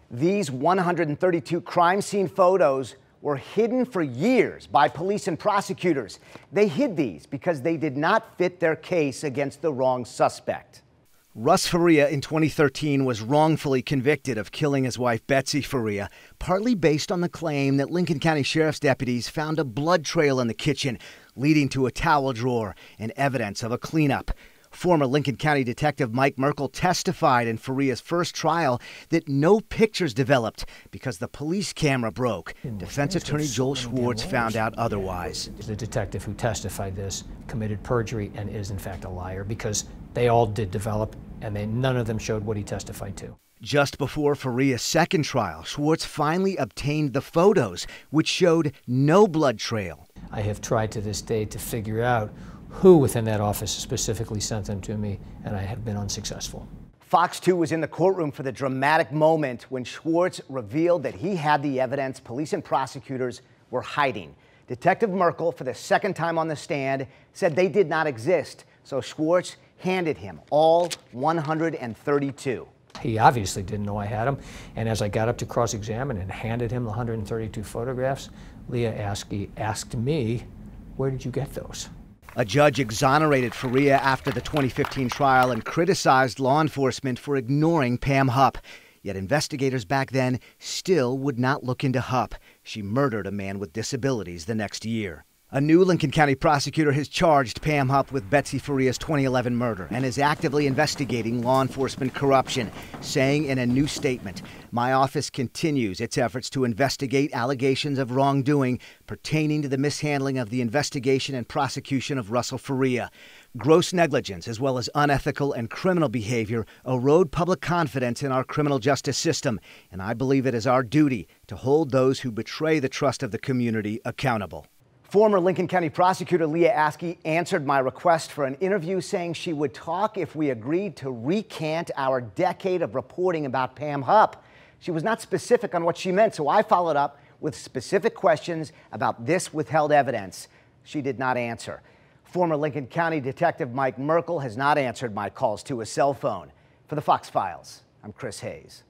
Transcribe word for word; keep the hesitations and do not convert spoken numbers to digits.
These one hundred thirty-two crime scene photos were hidden for years by police and prosecutors. They hid these because they did not fit their case against the wrong suspect. Russ Faria in twenty thirteen was wrongfully convicted of killing his wife Betsy Faria, partly based on the claim that Lincoln County Sheriff's deputies found a blood trail in the kitchen, leading to a towel drawer and evidence of a cleanup. Former Lincoln County Detective Mike Merkel testified in Faria's first trial that no pictures developed because the police camera broke. Defense attorney Joel Schwartz found out otherwise. The detective who testified this committed perjury and is in fact a liar because they all did develop and they, none of them showed what he testified to. Just before Faria's second trial, Schwartz finally obtained the photos, which showed no blood trail. I have tried to this day to figure out who within that office specifically sent them to me, and I have been unsuccessful. Fox two was in the courtroom for the dramatic moment when Schwartz revealed that he had the evidence police and prosecutors were hiding. Detective Merkel, for the second time on the stand, said they did not exist, so Schwartz handed him all one hundred thirty-two. He obviously didn't know I had them, and as I got up to cross-examine and handed him the one hundred thirty-two photographs, Leah Askey asked me, "Where did you get those?" A judge exonerated Faria after the twenty fifteen trial and criticized law enforcement for ignoring Pam Hupp. Yet investigators back then still would not look into Hupp. She murdered a man with disabilities the next year. A new Lincoln County prosecutor has charged Pam Hupp with Betsy Faria's twenty eleven murder and is actively investigating law enforcement corruption, saying in a new statement, "My office continues its efforts to investigate allegations of wrongdoing pertaining to the mishandling of the investigation and prosecution of Russell Faria. Gross negligence, as well as unethical and criminal behavior, erode public confidence in our criminal justice system, and I believe it is our duty to hold those who betray the trust of the community accountable." Former Lincoln County prosecutor Leah Askey answered my request for an interview, saying she would talk if we agreed to recant our decade of reporting about Pam Hupp. She was not specific on what she meant, so I followed up with specific questions about this withheld evidence. She did not answer. Former Lincoln County Detective Mike Merkel has not answered my calls to his cell phone. For the Fox Files, I'm Chris Hayes.